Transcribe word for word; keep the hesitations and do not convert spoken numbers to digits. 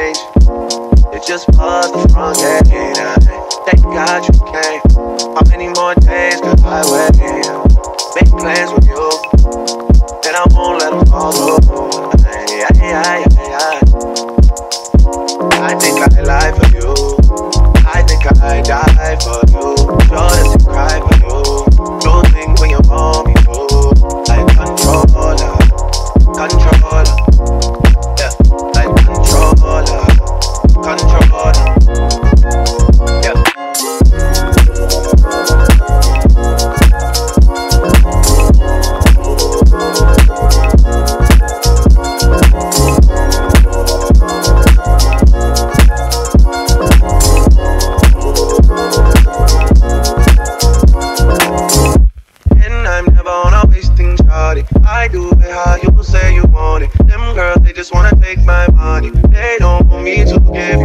change. It just was the front gate. Thank God you came. How many more days could I wait? Make plans with you, then I won't let them fall through. Ay, ay, ay, ay, ay. I think I lie for you. I think I die for you. Sure that you cry for you. Do things when you want me to. Like controller, controller. Yeah, like controller, controller. Yeah. I do it how you say you want it. Them girls, they just wanna take my money. They don't want me to give